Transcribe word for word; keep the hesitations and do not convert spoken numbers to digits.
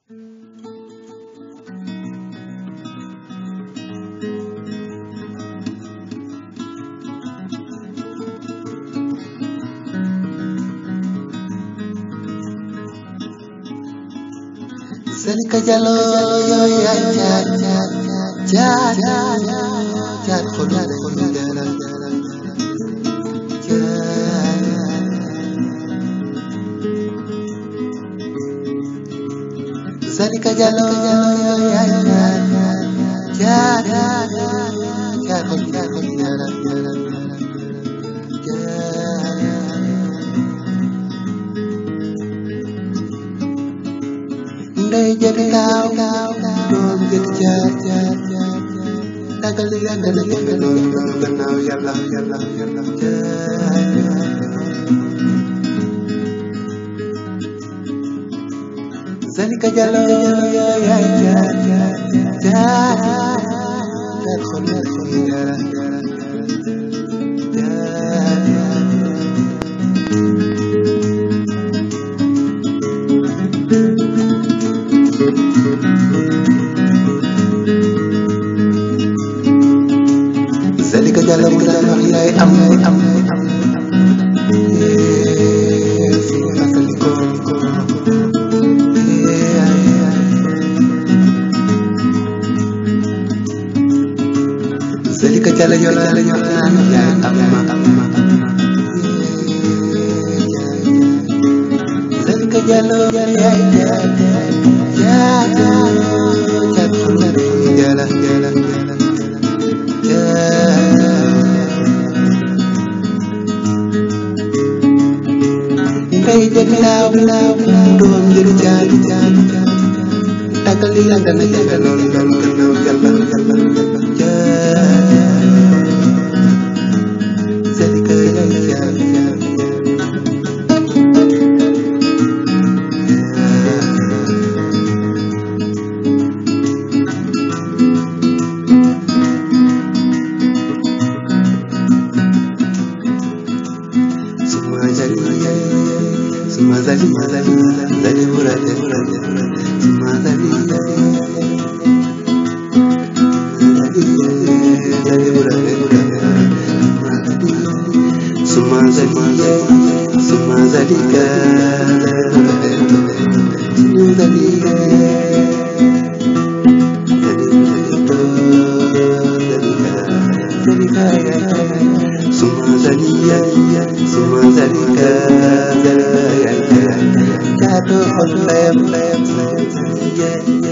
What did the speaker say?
Zalika Jallo yow yaay jaar jaar jaar jaar xolu xolu dara jaar Zalika Jallo yow yaay jaar jaar jaar xolu xolu dara Ndey jëli kaaw doom jëli jaar jaar tagal li yàgg na jënd loolu gannaaw yàlla yàlla yàlla Zalika Jallo yaay jaar jaar jaar jaar xol xol dara Zalika Jallo bu daan wax yaay am am am fi fàttali ko ko Zalika Jallo yow la ñu naan yaay am am Zalika Jallo yaay jaar jaar jaar xol jala jala Ndey jëli laaw laaw doom jëli jaar jaar tagal li yàgg na jënd loolu loolu gannaaw yàlla yàlla jaar Zalika yaay jaar jaar Suma zali zali zali burate burate suma zali zali burate burate suma zali suma zali ka burate suma zali suma zali suma zali ka Jatuh on lem lem lem yeah